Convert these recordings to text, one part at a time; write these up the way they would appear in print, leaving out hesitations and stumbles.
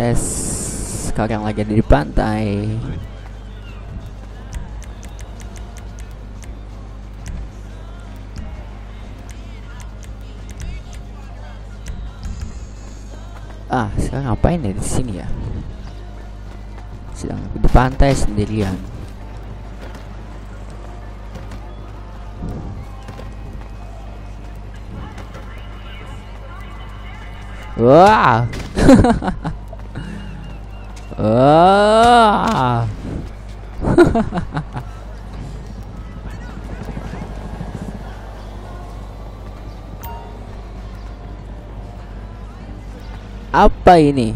tes. Sekarang lagi ada di pantai. Sekarang ngapain ya di sini ya? Sedang di pantai sendirian. Wah. Wah. Apa ini?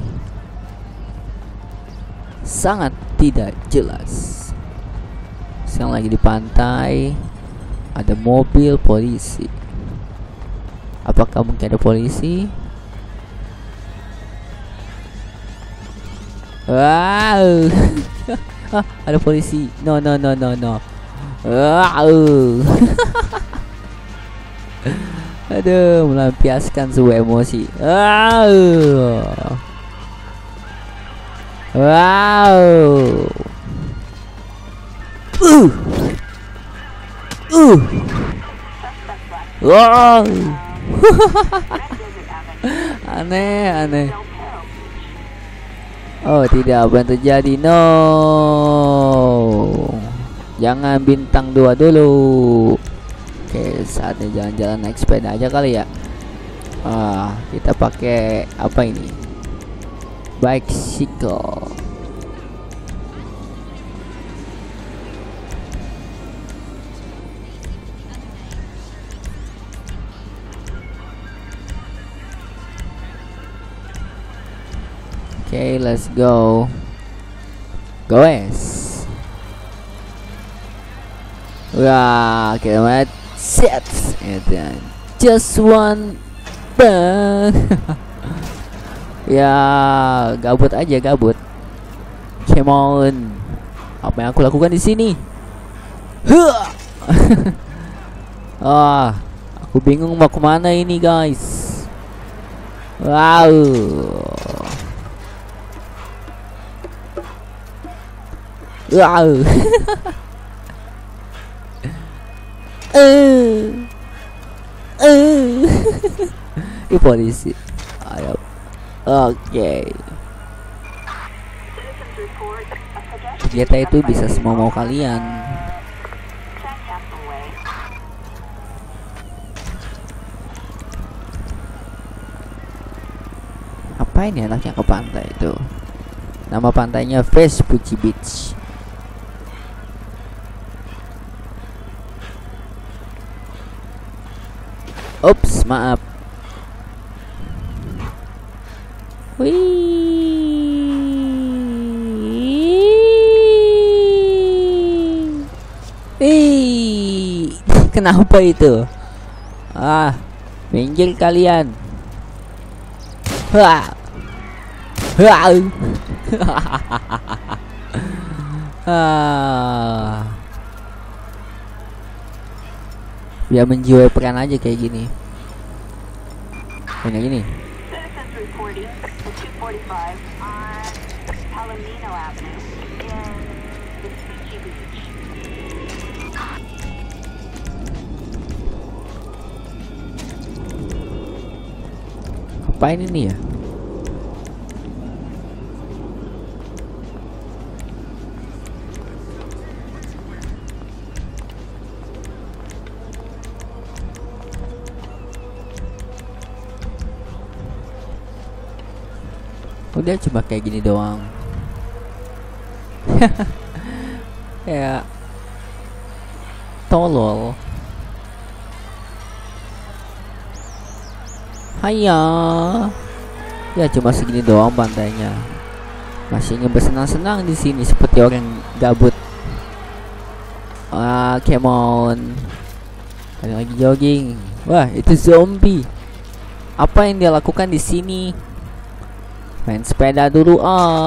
Sangat tidak jelas. Sekarang lagi di pantai. Ada mobil polisi. Apakah mungkin ada polisi? Wow. Ada polisi. No. Wow. Aduh, melampiaskan sebuah emosi. Wow. Wow. Aneh. Oh, tidak, apa yang terjadi? No. Jangan bintang 2 dulu. Oke, saatnya jalan-jalan naik sepeda aja kali ya. Kita pakai apa ini? Bicycle. Okay, let's go. Go es. Wah, kita lihat set. Dan just one bang. Ya, gabut aja, gabut. Come on. Apa yang aku lakukan di sini? Aku bingung mau kemana ini, guys. Wow. Wow. Ini polisi. Ayo. Oke. Ternyata itu bisa semua mau kalian. Apa ini anaknya ke pantai itu? Nama pantainya Vespucci Beach. Ups, maaf. Wih. Kenapa itu? Minggir kalian. Biar menjiwai peran aja kayak gini. Kayak gini. Apa ini nih ya? Udah cuma kayak gini doang. Kayak tolol. Haya. Ya cuma segini doang pantainya. Masih bersenang-senang di sini seperti orang gabut. Come on. Ada lagi jogging. Wah, itu zombie. Apa yang dia lakukan di sini? Main sepeda dulu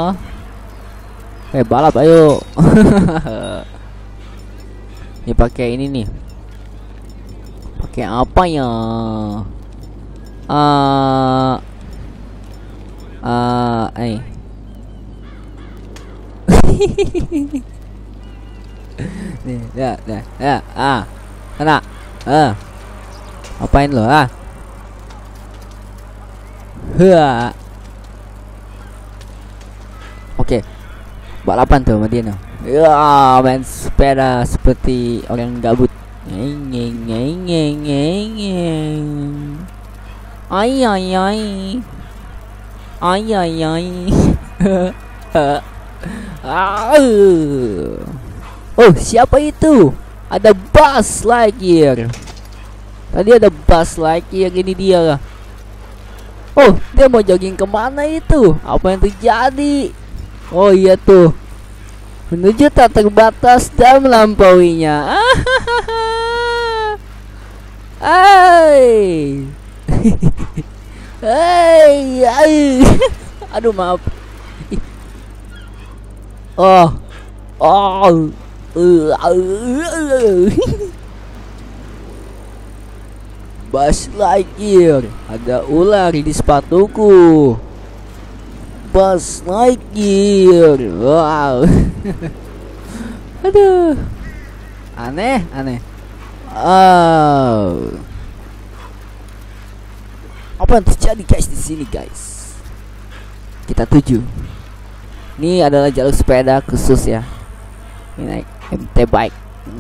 balap ayo. Ini pakai ini nih. Pakai apa ya? Nih, ya, kena. Apain lo, Oke. Balapan tuh sama dia no. Ya, main sepeda seperti orang gabut. Ay. Oh, siapa itu? Ada Buzz Lightyear. Tadi ada Buzz Lightyear, ini dia. Oh, dia mau jogging kemana itu? Apa yang terjadi? Oh iya tuh, menuju tak terbatas dan melampauinya. Hey. Hey. Aduh, maaf. Buzz Lightyear, ada ular di sepatuku. Buzz Lightyear, wow. Aduh, aneh. Apa yang terjadi guys di sini guys? Kita tuju. Ini adalah jalur sepeda khusus ya. Ini naik MT bike.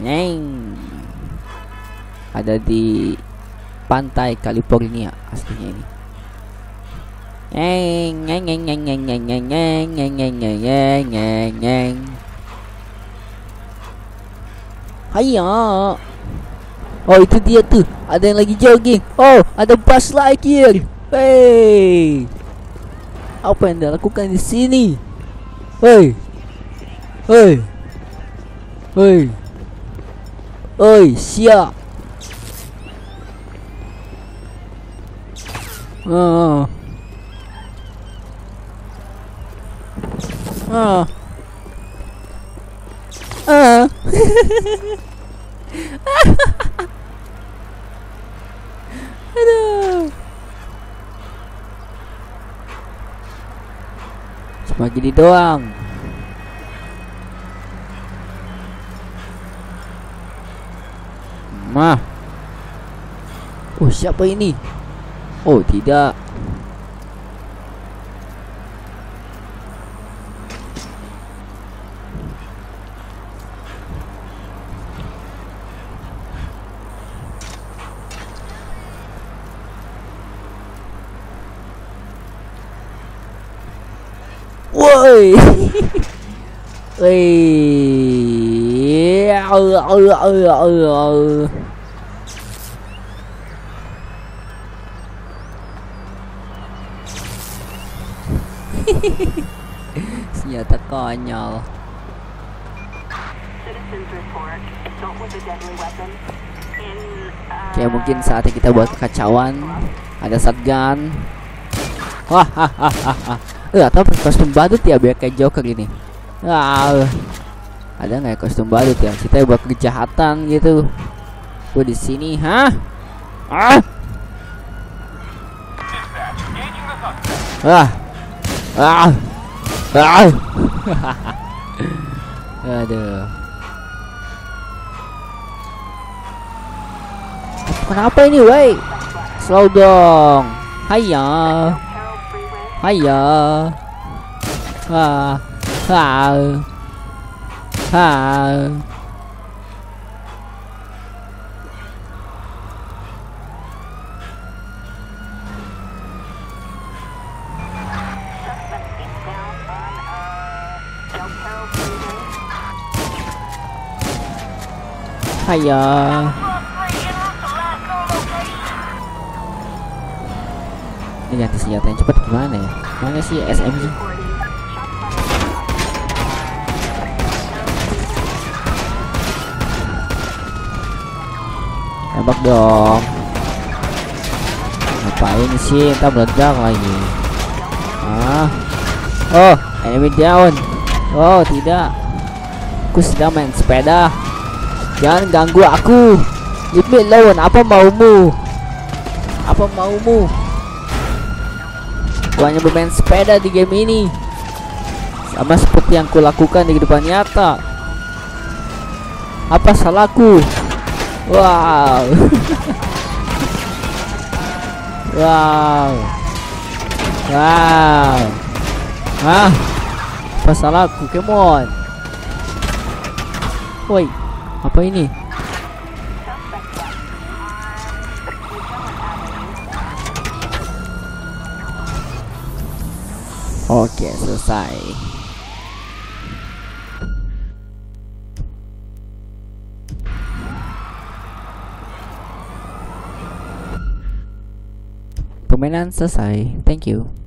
Ada di pantai California aslinya ini. Hayo. Oh, itu dia tuh. Ada yang lagi jogging. Oh, ada Buzz Lightyear. Hey. Apa yang dia lakukan di sini? Hey. Siap. Aduh. Cuma gini doang. Oh, siapa ini? Oh, tidak. Woi. Senjata konyol. Oke, mungkin saatnya kita buat kekacauan. Ada shotgun. Atau kostum badut ya biar kayak Joker ini. Ada nggak ya kostum badut ya? Kita buat kejahatan gitu. Gue di sini, Aduh. Kenapa ini, wey? Slow dong. Hayya. Ini ganti senjata yang cepat gimana ya? Mana sih SMG? Tembak dong. Ngapain sih? Entar meledak lagi. Oh, enemy down. Oh, tidak. Aku sedang main sepeda. Jangan ganggu aku. Leave me alone. Apa maumu? Gua hanya bermain sepeda di game ini. Sama seperti yang kulakukan di kehidupan nyata. Apa salahku? Wow. Wow. Wow. Hah? Apa salahku? Come on. Woi, apa ini? Oke, selesai. Permainan selesai. Thank you.